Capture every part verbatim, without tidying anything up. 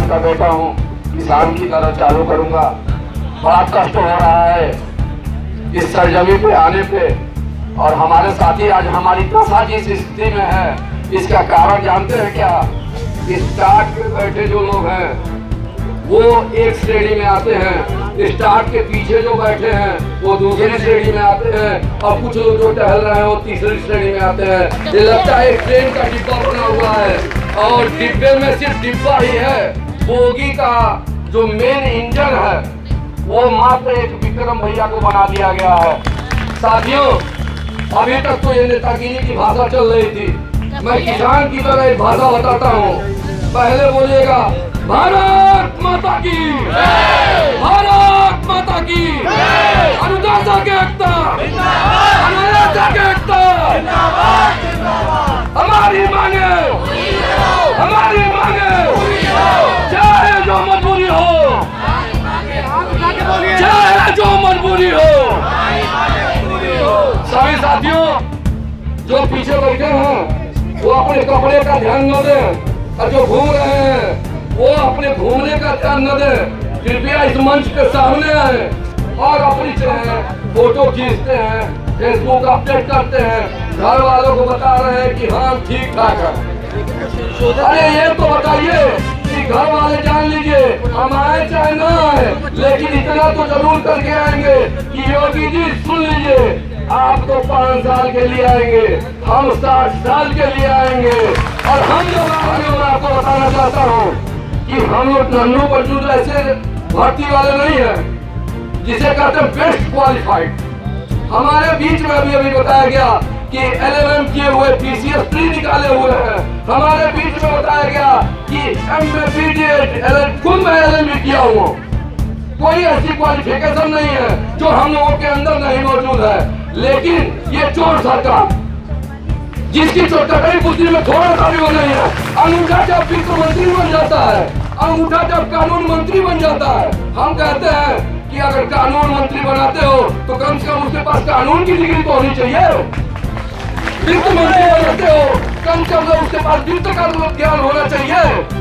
का बेटा हूँ, किसान की तरह चालू करूंगा। बड़ा कष्ट हो रहा है इस सरजमी पे आने पे, और हमारे साथी आज हमारी दशा जिस स्थिति में है, इसका कारण जानते हैं क्या? स्टार्ट पे बैठे जो लोग हैं वो एक श्रेणी में आते हैं, स्टार्ट के पीछे जो बैठे हैं वो दूसरी श्रेणी में आते हैं, और कुछ लोग जो टहल रहे हैं वो तीसरी श्रेणी में आते हैं। ये लगता है एक ट्रेन का डिब्बा बना हुआ है, और डिब्बे में सिर्फ डिब्बा ही है, बोगी का जो मेन इंजन है वो मात्र एक विक्रम भैया को बना दिया गया है। साथियों, अभी तक तो ये नेतागिरी की भाषा चल रही थी, मैं किसान की तरह एक भाषा बताता हूँ। पहले बोलिएगा भारत माता की, भारत माता की, अनुदाता के एकता, अनुदाता के एकता, हमारी मांगे, हमारी मांगे, चाहे जो मजबूरी हो, चाहे जो मजबूरी हो। सभी साथियों जो पीछे बैठे हैं वो अपने कपड़े का ध्यान न दें, और जो घूम रहे हैं वो अपने घूमने का ध्यान न दें। कृपया इस मंच के सामने आए और अपनी फोटो खींचते हैं, फेसबुक अपडेट करते हैं, घर वालों को बता रहे हैं कि हाँ ठीक ठाक है। अरे ये तो बताइए कि घर वाले जान लीजिए हम आए चाहे ना आए, लेकिन इतना तो जरूर करके आएंगे कि योगी जी सुन लीजिए, आप तो पाँच साल के लिए आएंगे, हम साठ साल के लिए आएंगे। और हम लोग मैं आपको बताना चाहता हूँ कि हम लोग नन्नू बच्चू ऐसे भर्ती वाले नहीं है जिसे कहते हैं बेस्ट क्वालिफाइड। हमारे बीच में अभी अभी बताया गया कि एल एल एम किए हुए, पी सी एस प्री निकाले हुए हैं। हमारे बीच में बताया गया कि M A B D Ed खुद में एल एल एम किया हुआ। कोई ऐसी क्वालिफिकेशन नहीं है जो हम लोगों के अंदर नहीं मौजूद है। लेकिन ये चोर सरकार जिसकी चोटकरी बुद्धि में थोड़ा सा भी वो नहीं है, अंगूठा जब वित्त मंत्री बन जाता है, अंगूठा जब कानून मंत्री बन जाता है, हम कहते हैं कि अगर कानून मंत्री बनाते हो तो कम से कम उसके पास कानून की डिग्री तो होनी चाहिए। वित्त मंत्री बनाते हो कम से कम उसके पास वित्त का ज्ञान होना चाहिए।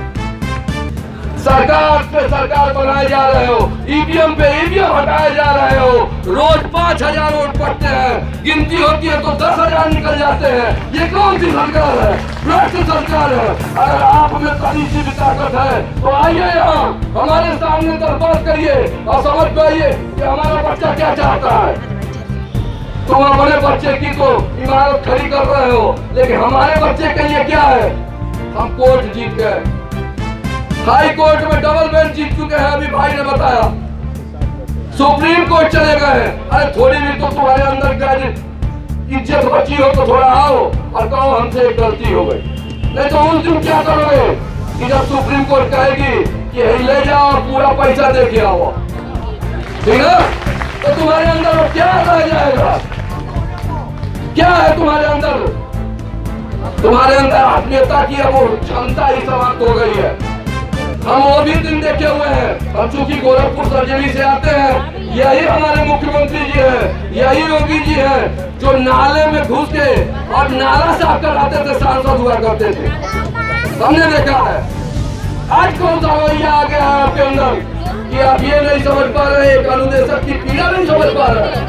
सरकार पे सरकार बनाए जा रहे हो, ई वी एम पे ई वी एम हटाए जा रहे हो, रोज पाँच हजार वोट पड़ते हैं, गिनती होती है तो दस हजार निकल जाते हैं। ये कौन सी सरकार है? भ्रष्ट सरकार है। अगर आप में कहीं सी भी ताकत है तो आइए यहाँ हमारे सामने दरबार करिए और समझ पाइए कि हमारा बच्चा क्या चाहता है। तुम अपने बच्चे की तो इमारत खड़ी कर रहे हो, लेकिन हमारे बच्चे के लिए क्या है? हम कोर्ट जीत गए, हाई कोर्ट में डबल बेंच जीत चुके हैं, अभी भाई ने बताया, सुप्रीम कोर्ट चले गए। अरे थोड़ी भी तो तुम्हारे अंदर क्या इज्जत बची हो तो थोड़ा आओ और कहो हमसे एक गलती हो गई। नहीं तो उस दिन क्या करोगे कि जब सुप्रीम कोर्ट कहेगी कि ले जाओ और पूरा पैसा दे के आओ, ठीक है? तो तुम्हारे अंदर वो क्या रह जाएगा? क्या है तुम्हारे अंदर? तुम्हारे अंदर आत्मीयता की वो क्षमता ही समाप्त हो गई है। हम वो भी दिन देखे हुए हैं। हम चूंकि गोरखपुर सरजमी से आते हैं, यही हमारे मुख्यमंत्री जी हैं, यही योगी जी हैं जो नाले में घुस के और नाला साफ कराते थे, सांसद हुआ करते थे, हमने देखा है। आज कौन सा रवैया आ गया है आपके अंदर कि आप ये नहीं समझ पा रहे, एक अनुदेशक की पीड़ा नहीं समझ पा रहे।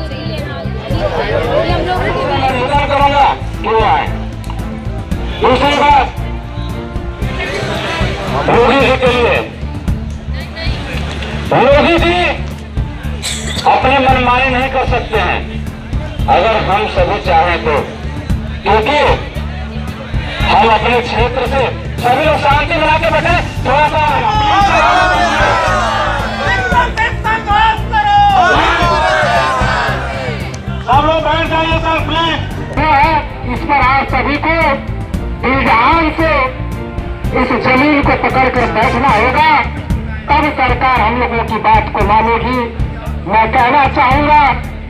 दूसरी बात योगी जी के लिए, योगी जी अपने मनमानी नहीं कर सकते हैं अगर हम सभी चाहें तो, क्योंकि हम अपने क्षेत्र से सभी लोग शांति बना के बैठे। थोड़ा सा सब लोग बैठ जाइए सर प्लीज। इस पर आप सभी को दिलजान से इस जमीन को पकड़ कर बैठना होगा, तब सरकार हम लोगों की बात को मानेगी। मैं कहना चाहूंगा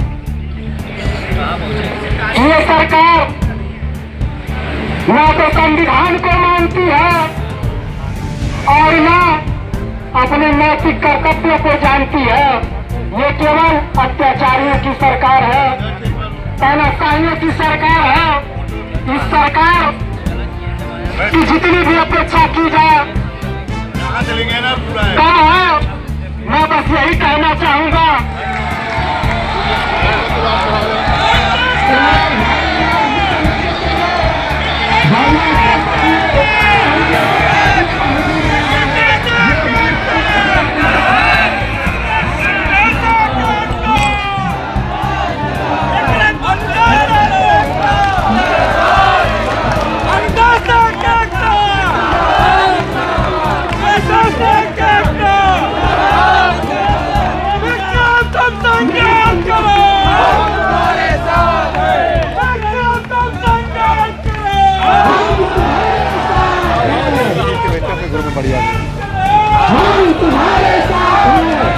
ये सरकार न तो संविधान को मानती है और न अपने नैतिक कर्तव्यों को जानती है। ये केवल अत्याचारियों की सरकार है, तानाशाहियों की सरकार है। इस सरकार की जितनी भी अपेक्षा की जाए चलेंगे ना पूरा है। कम है, मैं बस यही कहना चाहूंगा हम तुम्हारे साथ हैं।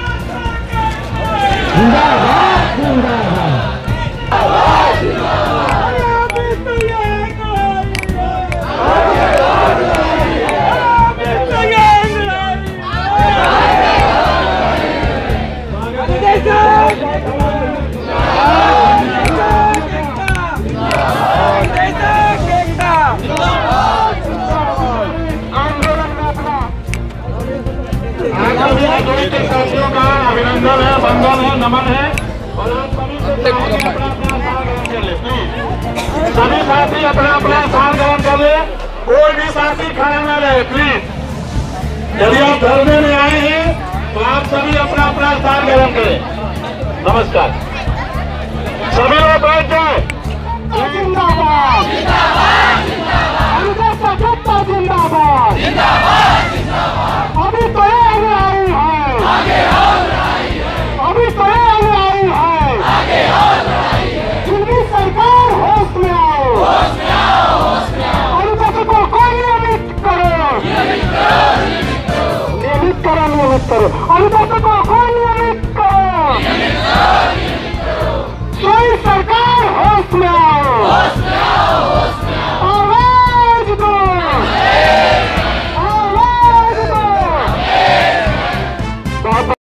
जिंदाबाद जिंदाबाद। साथियों का अभिनंदन है, वंदन है, नमन है और आप सभी से अपना अपना स्थान ग्रहण कर ले प्लीज। सभी साथी अपना अपना स्थान ग्रहण कर ले, कोई भी साथी खड़ा न रहे प्लीज। यदि आप धरने में आए हैं तो आप सभी अपना अपना स्थान ग्रहण करें। नमस्कार, सभी लोग बैठ जाए। जिंदाबाद पचहत्तर जिंदाबाद। अभी तो अनुयायी है, अभी तो अनुयायी है, जिनकी सरकार होश में आओ, अनुसूचित को कोई नियमित करो, नियमित करो, नियमित करो।